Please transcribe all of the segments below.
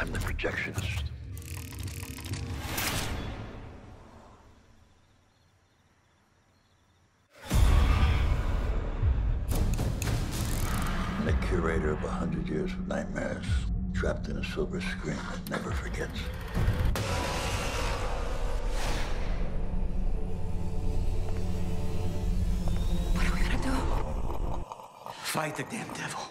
I'm the projectionist. I'm the curator of 100 years of nightmares, trapped in a silver screen that never forgets. What are we gonna do? Fight the damn devil.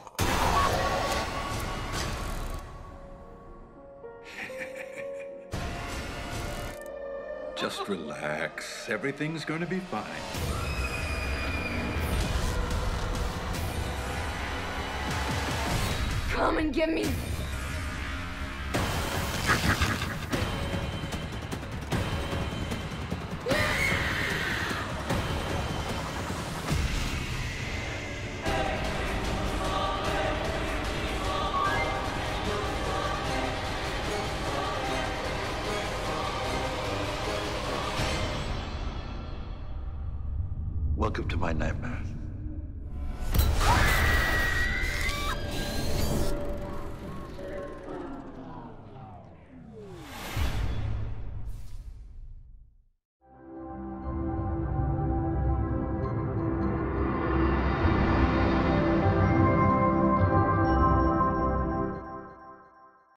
Just relax. Everything's gonna be fine. Come and get me. Welcome to my nightmare.